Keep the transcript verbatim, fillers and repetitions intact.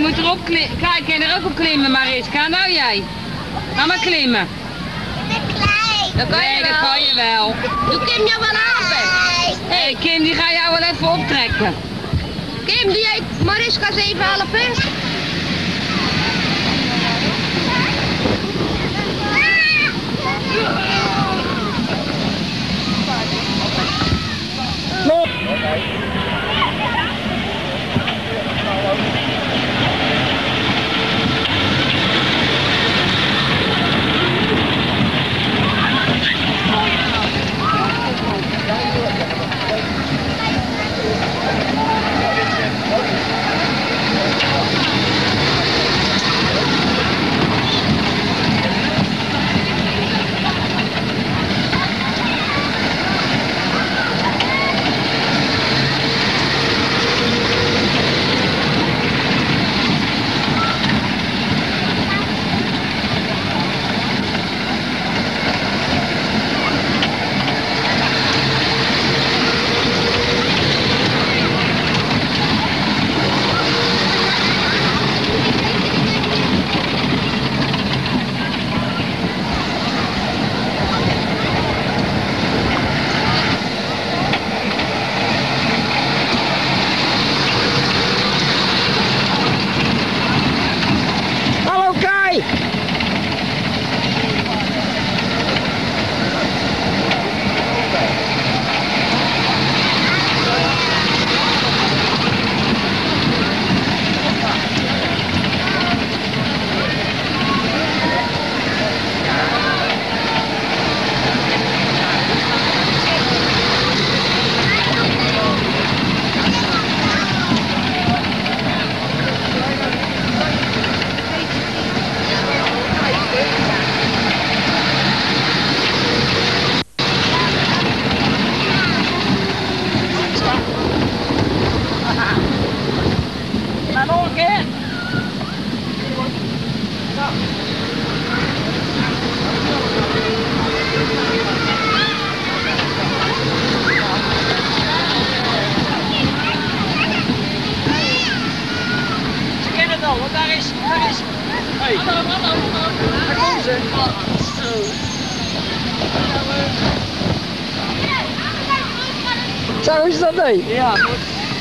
moet erop klimmen. Kijk, kan je er ook op klimmen, Mariska? Nou jij. Ga maar klimmen. Ik ben klein. Dat kan nee, je wel. Dat kan je wel. Doe Kim jou wel helpen? Hé hey, Kim, die ga jou wel even optrekken. Kim, doe jij Mariska eens even helpen? Loop! Want daar is, daar is... Hey. Hallo, hallo, hallo. Daar komen ze. Zo. Zo is dat, nee? Ja.